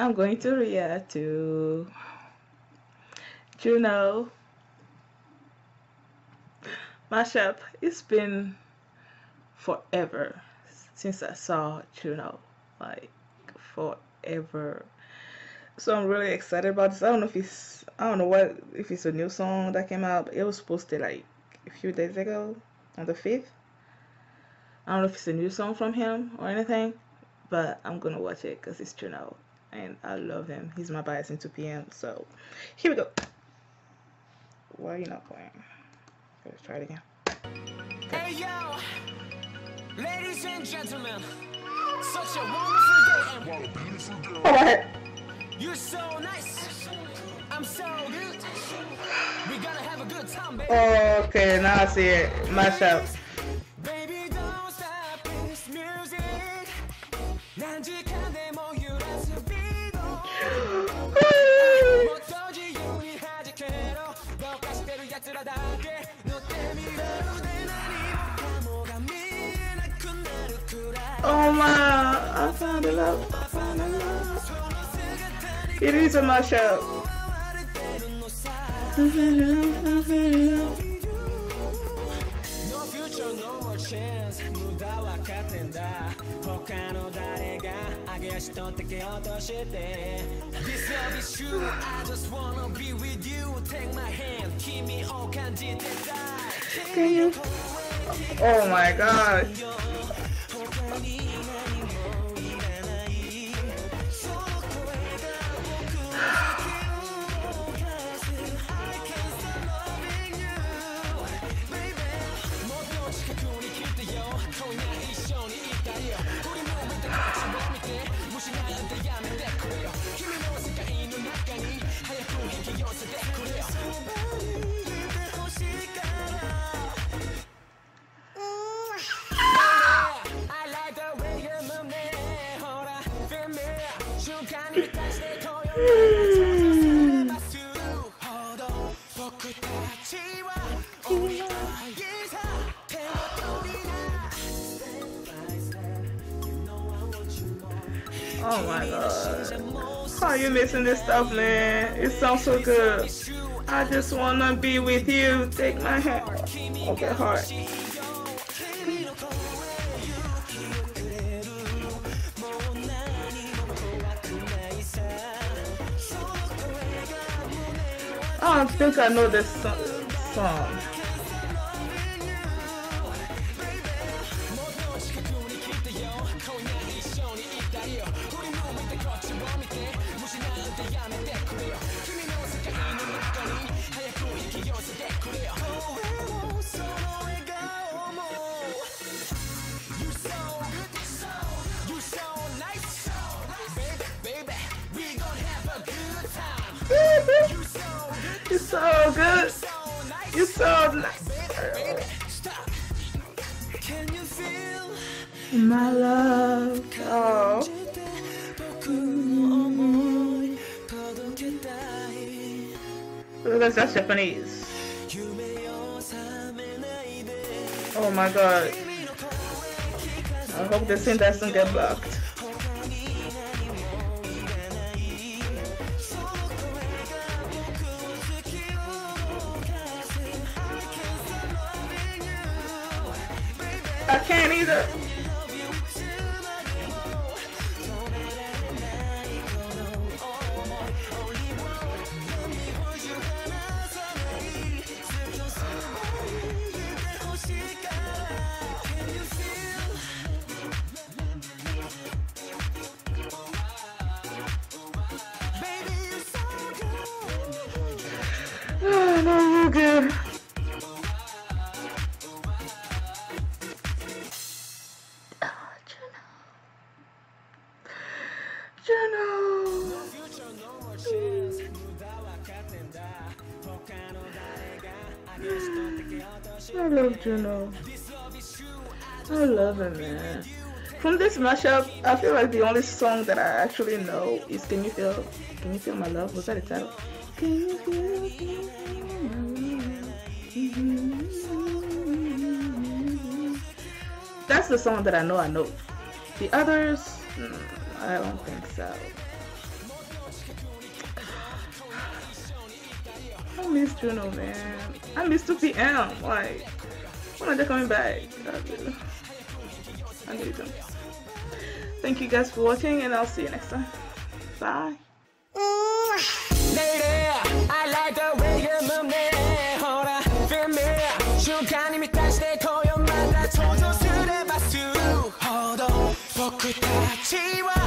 I'm going to react to Junho Mashup. It's been forever since I saw Junho, like forever. So I'm really excited about this. I don't know if it's a new song that came out. It was posted like a few days ago on the 5th. I don't know if it's a new song from him or anything, but I'm gonna watch it because it's Junho and I love him. He's my bias in 2 p.m. So here we go. Why are you not playing? Let's try it again. Hey yo, ladies and gentlemen, such a wonderful day and what a beautiful girl. Oh, what? You're so nice. I'm so good. We gotta have a good time, baby. Oh, okay, now I see it. Mashup. Baby, don't stop this music. Oh my, I found it love. I found it love. It is a mashup. No future, no more chance. This love is true. I just wanna be with you. Take my hand. Can you? Oh my god. Oh my god. How are you missing this stuff, man? It sounds so good. I just wanna be with you. Take my hand. Okay, hard. I don't think I know this song. You're so good. You're so nice. My love. Oh. That's Japanese. Oh my god. I hope this thing doesn't get blocked. I can't either. Oh, no, you're good. I love Junho. I love him, man. From this mashup, I feel like the only song that I actually know is Can You Feel My Love? Was that the title? Can you feel my love? That's the song that I know. The others, I don't think so. I miss Junho, man. I miss 2 p.m. Like, when are they coming back? I need them. Thank you guys for watching, and I'll see you next time. Bye. Lady, I like the way you move me. Hold on, feel me. 순간이 미탈 때 고요만 나 조종스레 봤어. Hold on, 포크 다 지워.